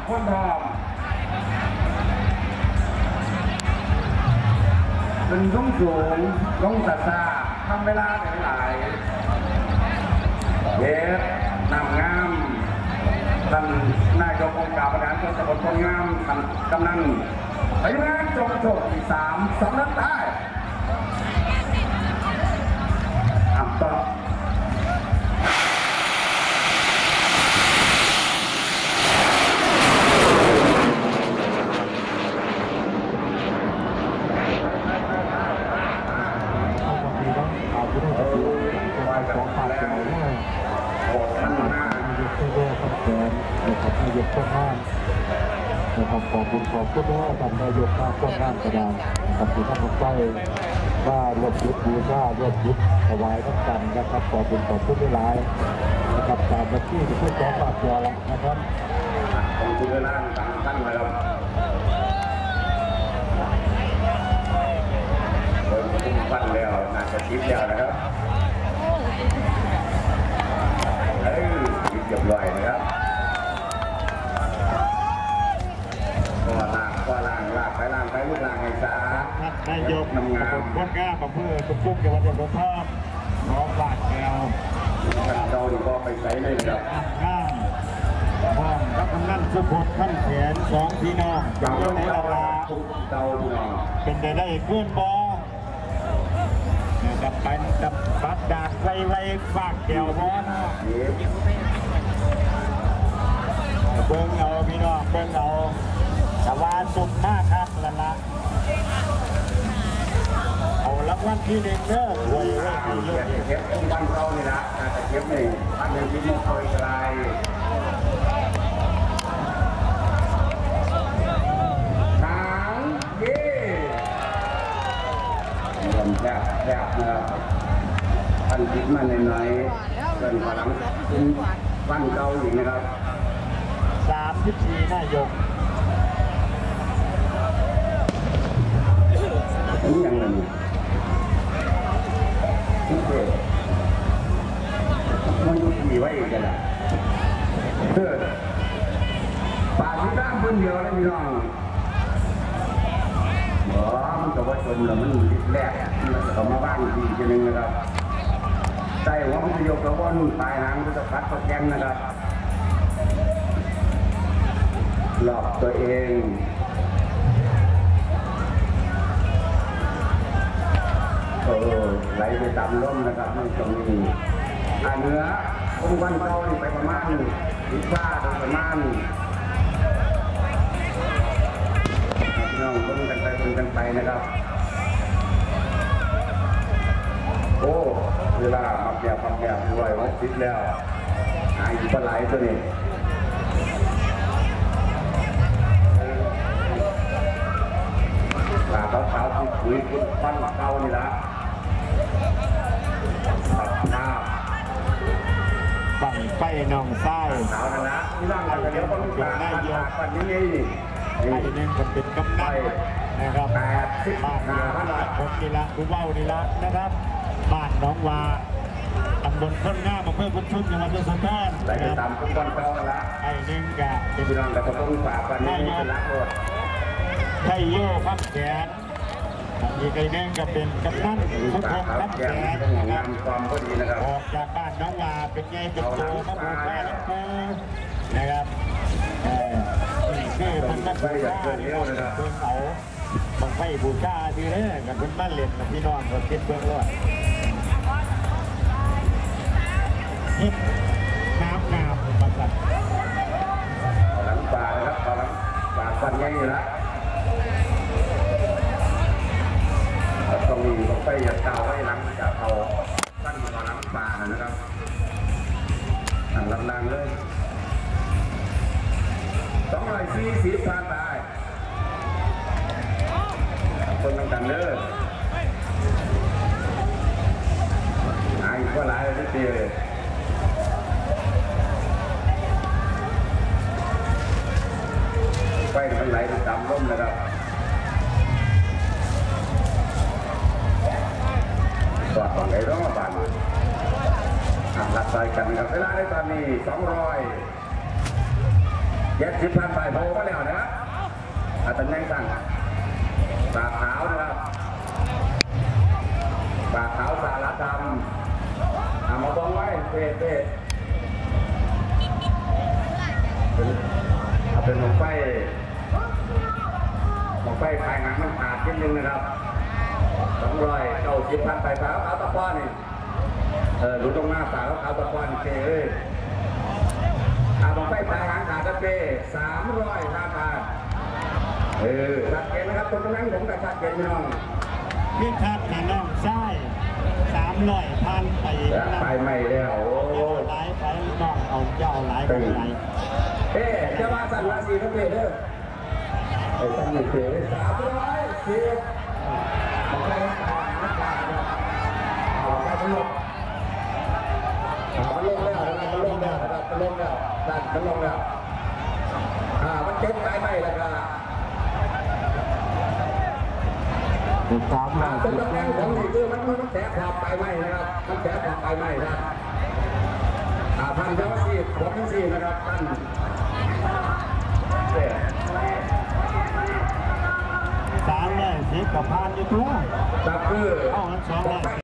คนพร้อมเป็นสูงลงซาทำเวลาหลายเย็บนำงามท่านนายกองค์การบริหารส่วนตำบลพลงามท่านกำนันไปงานจงโชคที่3 สำนักใต้ต่อขอบคุณว่าท่านนายกมาป้องกันกระดานขอบคุณท่านผู้ใหญ่ว่ารวบยุทธบูชารวบยุทธถวายทั้งกันนะครับขอบคุณหลายนะครับตามมาที่เพื่อของฝากตัวแล้วนะครับขอบคุณเวลาต่างท่านนะครับเริ่มคุ้มปั้นแล้วน่าจะชิดแล้วนะครับเรียบร้อยนะครับก็ล่างลากไปลูกล่างให้สะอาดนายกน้ำงามพ้นก้ากับเพื่อตุ้มปุ้งจังหวัดยะโสธรน้องบาดแก้วเราดีก็ไปใส่เลยครับข้ามพร้อมกับกำนันสุพจน์ท่านแขน2 พี่น้องจากเจ้าในราคาเป็นได้เพื่อนบอดับเป็นดับบัดดาดไว้ฝากแก้วบอลเบิ้งเอาพี่น้องเบิ้งเอาแต่ว่าสุดมากครับละเอารางวัลที่1เด้อรวยที่เยอะเก็บบ้านเรานี่นะแต่เก็บหนึ่งบ้านหนึ่งที่มุ่งคอยไกลหางเย่ลำแทบนะครับท่านคิดมาหน่อยเดินพลังบ้านเราอีกนะครับ 34นายกนี่ยังไงมันดูดีไว้อีกกันละป่าที่ด้านบนเดียวเลยพี่น้องมันก็ว่าชนแล้วมันแรกมันจะมาบ้านทีทีนึงนะครับใจหัวมันจะยกกระว่อนปลายหางมันจะพัดตะแกงนะครับหลอกตัวเองไหลไปตามลมนะครับในตรงนี้เหนือองค์วันเก่าไปประมาณ15 ประมาณน้องลงกันไปนะครับโอ้เวลาพับแย่ด้วยวัดติดแล้วหายปลาไหลตัวนี้ปลาขาวๆคุยคุณปั้นเก่านี่ละบังไฟน้องไส้ขาวนะนี่ร่างกายเดี๋ยวต้องปลาปันนี้ไอ้นึงมันเป็นกำนันนะครับบ้านผมนี่ละกูเบ้านี่ละนะครับบ้านน้องวาตำบลพ้นง่ามาเพื่อพุ่งชุนจังหวัดยะโสธรไหลไปตามทุกวันเก่าละไอ้นึงกะเป็นพี่น้องแต่ก็ต้องฝากปันนี้เป็นรักหมดไทยโย่พับแขนอีกไอ้นึงก็เป็นกำนันสุพงษ์พับแขนนะครับออกจากบ้านน้องวาเป็นไงเป็นโตมาบูชาหลวงปู่นะครับคือมันนักบูชาเรื่องเอาบางไฟบูชาทีนี้กับเป็นบ้านเล่นกับพี่น้องกับเก็บเบื้องต้นน้ำมาสั่นหลังป่านะครับป่าฟันใหญ่ละตรงนี้ต้องไปอย่าเก่าไว้หลังจากเอาตั้งหลังป่านะครับหันลำเลย240ผ่านไปคนต่างๆเด้อหายก็หลายเลยทีเดียวไฟมันไหลตามลมนะครับสอดฝั่งไหนร้องมาบ้านหลักใจกันนะครับเวลาในตอนนี้200 70,000ไปโผล่มาแล้วนะครับตำแหน่งสั่งปากขาวนะครับปากขาวสารธรรมมาบ้องไว้เป๊ะเป็นหมกไฟไฟหางมันขาดนิดนึงนะครับ290,000ไปขาวตะก้อนนี่รู้ตรงหน้าสาวขาวตะก้อนเก๋หมกไฟหางขาดตะเป้300ราคาชัดเจนนะครับตรงนั้นผมก็ชัดเจนพี่น้องพี่ชัดพี่น้องใช่300พันไปไม่แล้วโอ้หลายไปน้องเอาเจ้าหลายไปไหนจะมาสั่งราศีทั้งเด้อสั่งหนึ่งเด้อ310บอกให้นักการเอาไปทั้งหมดมันลงแล้วมันลงแล้วมันเจ็บใจไหมล่ะครับตรงตำแหน่งของนี่คือมันแฉะขอบไปไหมนะครับมันแฉะขอบไปไหมนะท่านเจ้าหน้าที่ผมทั้งสี่นะครับท่าน 310กับพันอยู่ตัวจับคือเอา200